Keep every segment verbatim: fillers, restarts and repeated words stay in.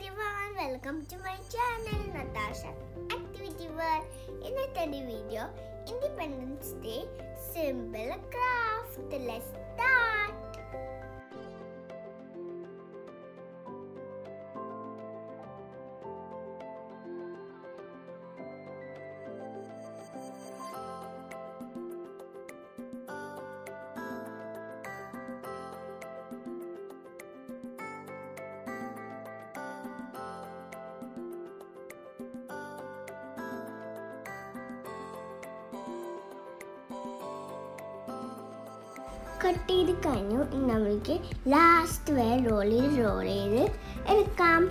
everyone, welcome to my channel Natasha Activity World. In this video, Independence Day Simple Craft. Let's start. Cut ചെയ്ത് കഴിഞ്ഞു. നമുക്ക് last വരെ role ചെയ്ത് role ചെയ്ത് എടുക്കാം.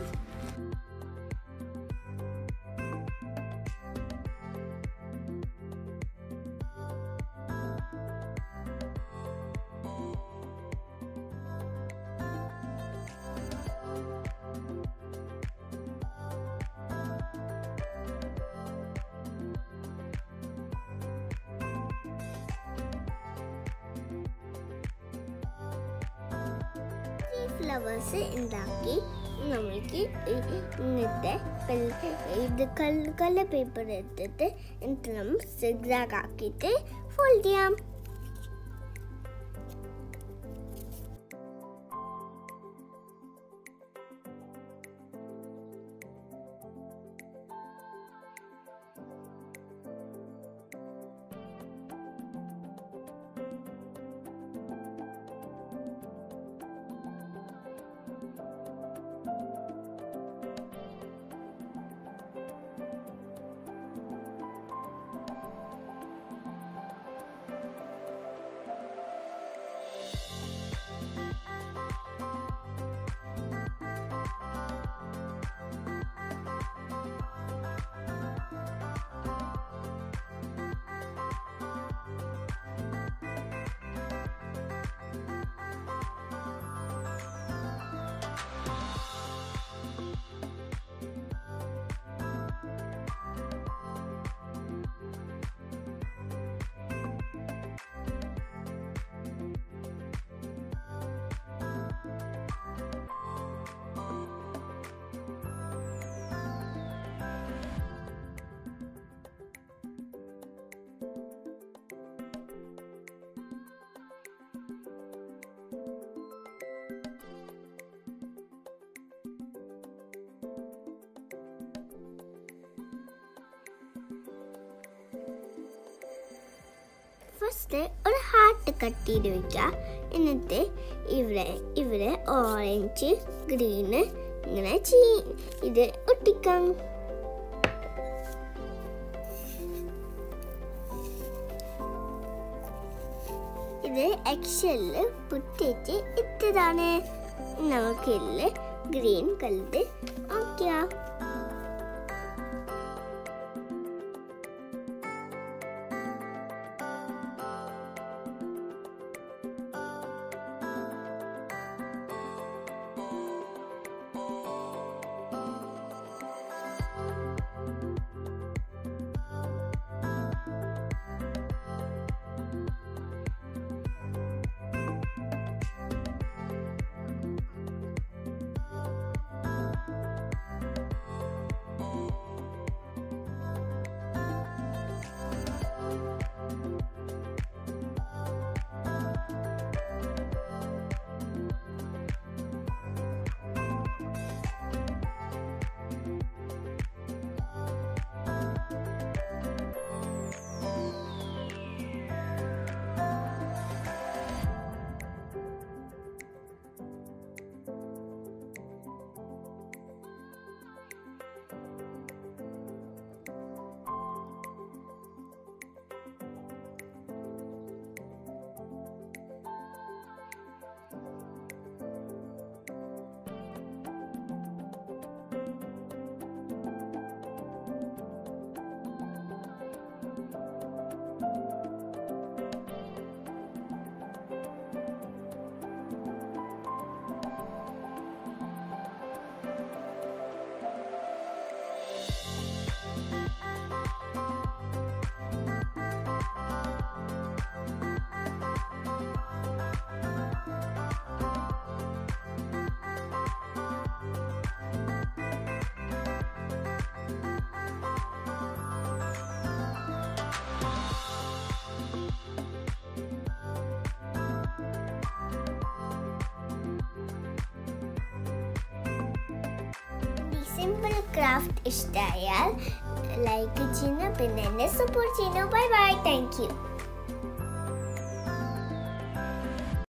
ഫ്ലവേഴ്സ് ഉണ്ടാക്കി നമ്മൾക്ക് ഇന്നത്തെ ഇത് കളർ പേപ്പർ എടുത്തിട്ട് എന്നിട്ട് നമ്മൾ സിഗ്സാഗ് ആക്കിയിട്ട് ഫോൾഡ് ചെയ്യാം. ഫസ്റ്റ് ഒരു ഹാർട്ട് കട്ട് ചെയ്ത് വയ്ക്കുക. എന്നിട്ട് ഇവിടെ ഇവിടെ ഓറഞ്ച് ഗ്രീന് ഇങ്ങനെ ഇത് ഒട്ടിക്കാം. ഇത് എഗ്ഷെല്ല് പൊട്ടിച്ച് ഇട്ടതാണ്. നമുക്കിതിൽ ഗ്രീൻ കളർ ആക്കിയാ. സിമ്പിൾ ക്രാഫ്റ്റ് ഇഷ്ടമായാൽ ലൈക്ക് ചെയ്യുന്നു, പിന്നെ എന്നെ സപ്പോർട്ട് ചെയ്യുന്നു. Bye bye, thank U.